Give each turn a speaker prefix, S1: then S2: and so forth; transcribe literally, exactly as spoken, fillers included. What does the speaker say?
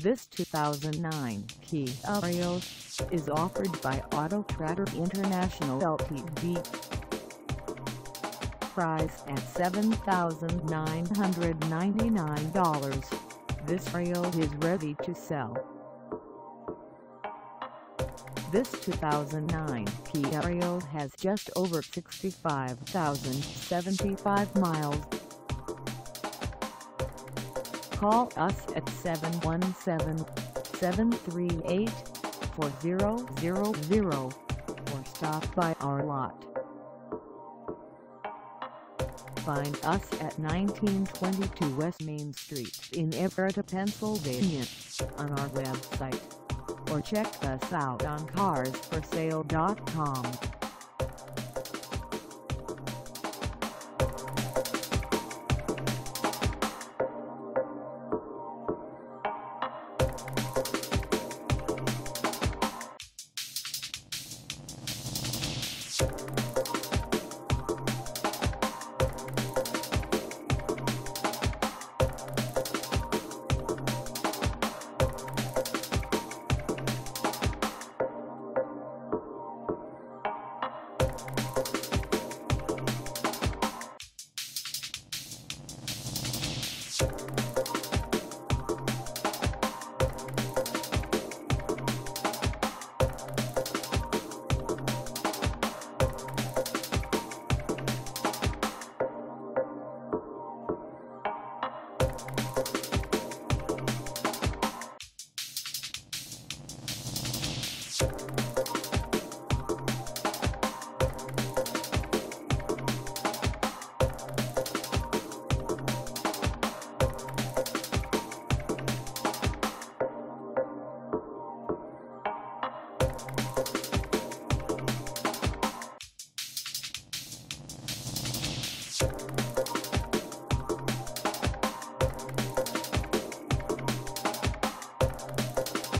S1: This two thousand nine Kia Rio is offered by Autotraders International L T D. Priced at seven thousand nine hundred ninety-nine dollars, this Rio is ready to sell. This two thousand nine Kia Rio has just over sixty-five thousand seventy-five miles. Call us at seven one seven, seven three eight, four zero zero zero or stop by our lot. Find us at nineteen twenty-two West Main Street in Ephrata, Pennsylvania, on our website, or check us out on cars for sale dot com.
S2: You